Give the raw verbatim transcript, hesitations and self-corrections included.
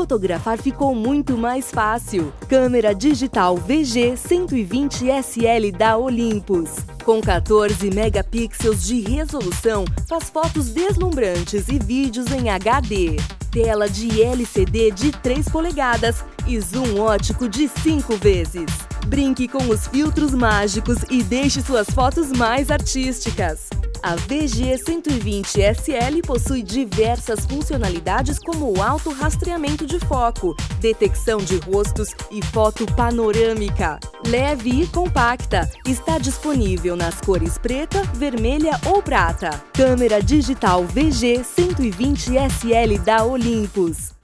fotografar ficou muito mais fácil. Câmera digital V G cento e vinte S L da Olympus. Com quatorze megapixels de resolução, faz fotos deslumbrantes e vídeos em H D. Tela de L C D de três polegadas e zoom ótico de cinco vezes. Brinque com os filtros mágicos e deixe suas fotos mais artísticas. A V G cento e vinte S L possui diversas funcionalidades como o auto-rastreamento de foco, detecção de rostos e foto panorâmica. Leve e compacta, está disponível nas cores preta, vermelha ou prata. Câmera digital V G cento e vinte S L da Olympus.